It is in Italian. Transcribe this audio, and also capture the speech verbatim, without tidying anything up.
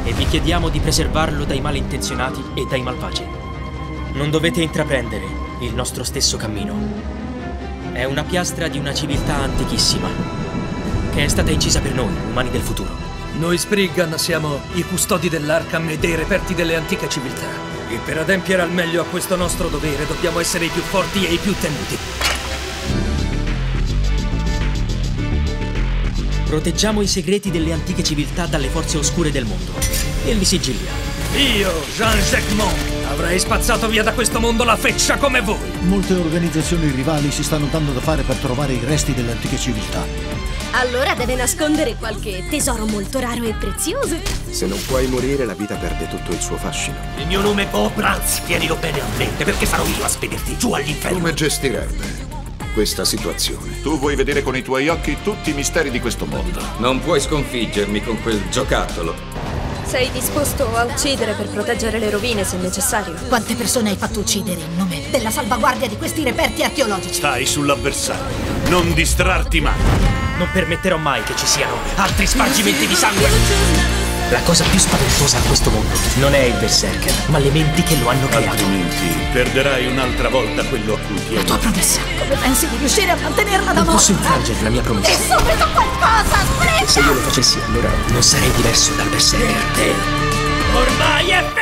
e vi chiediamo di preservarlo dai malintenzionati e dai malvagi. Non dovete intraprendere il nostro stesso cammino. È una piastra di una civiltà antichissima, che è stata incisa per noi, umani del futuro. Noi Spriggan siamo i custodi dell'Arkham e dei reperti delle antiche civiltà. E per adempiere al meglio a questo nostro dovere dobbiamo essere i più forti e i più temuti. Proteggiamo i segreti delle antiche civiltà dalle forze oscure del mondo e li sigilliamo. Io, Jean-Jacques Mont, avrei spazzato via da questo mondo la feccia come voi. Molte organizzazioni rivali si stanno dando da fare per trovare i resti delle antiche civiltà. Allora deve nascondere qualche tesoro molto raro e prezioso. Se non puoi morire, la vita perde tutto il suo fascino. Il mio nome è Bob Rance, tienilo bene a mente, perché sarò io a spederti giù all'inferno. Come gestirebbe questa situazione? Tu vuoi vedere con i tuoi occhi tutti i misteri di questo mondo. Non puoi sconfiggermi con quel giocattolo. Sei disposto a uccidere per proteggere le rovine se necessario? Quante persone hai fatto uccidere in nome della salvaguardia di questi reperti archeologici? Stai sull'avversario, non distrarti mai. Non permetterò mai che ci siano altri spargimenti di sangue. La cosa più spaventosa a questo mondo non è il Berserker, ma le menti che lo hanno creato. Altrimenti perderai un'altra volta quello a cui tieni. La tua promessa, come pensi di riuscire a mantenerla da Non morta? posso infrangere la mia promessa. E subito qualcosa, E se io lo facessi, allora non sarei diverso dal Berserker. Ormai è